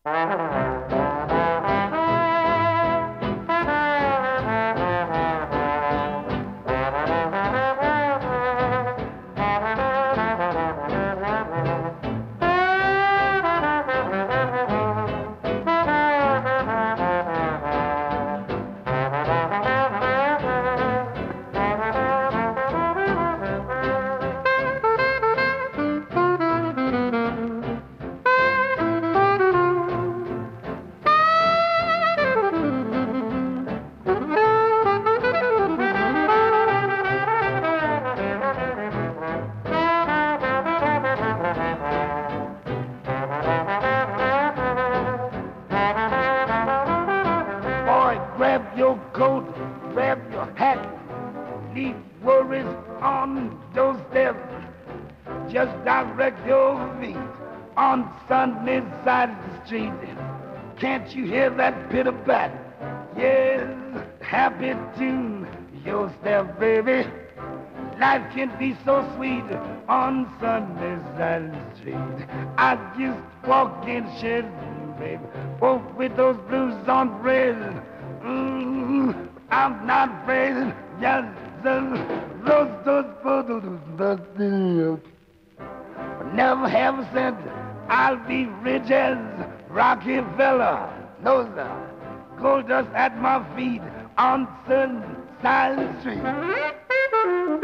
Boy, grab your coat, grab your hat, leave worries on those steps. Just direct your feet on Sunday side of the street. Can't you hear that pitter-pat? Yes, happy tune your step, baby. Life can be so sweet on Sunday side of the street. I just walk in shed, baby, walk with those blues on bread. I'm not afraid, just those never have a cent. I'll be rich as Rockefeller. No, sir. Gold dust at my feet on Sunday side of the street.